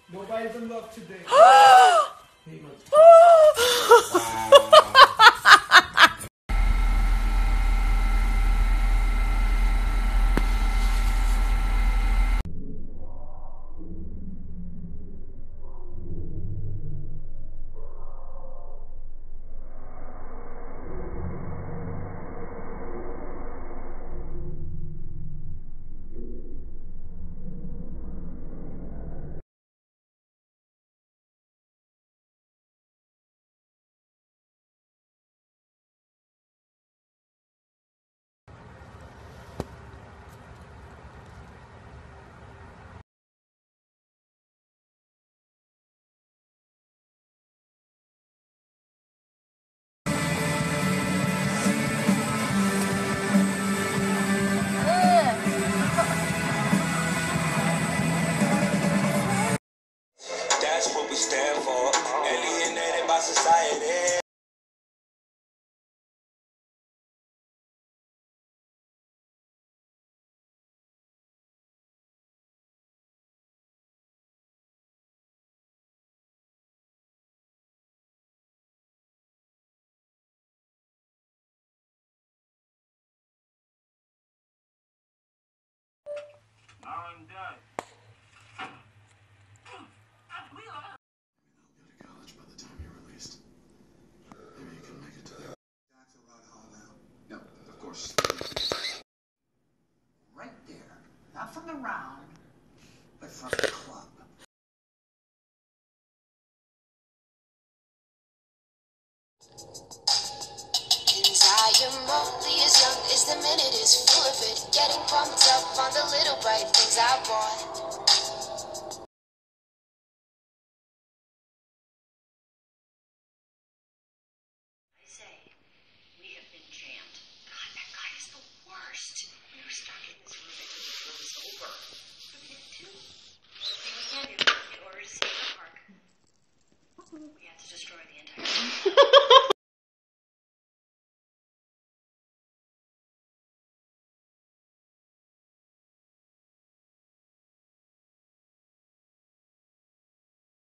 Nobody's in love today. That's what we stand for. Alienated by society. Now I'm done. College by the time you're released. Maybe you can make it to the... That's a ride hall now. No, of course. Right there. Not from the round, but from the club. Desire only as young as the minute is full of it. Getting pumped up on the little bright things I want. I say, we have been jammed. God, that guy is the worst. We were stuck in this room and it was over. Look at it too.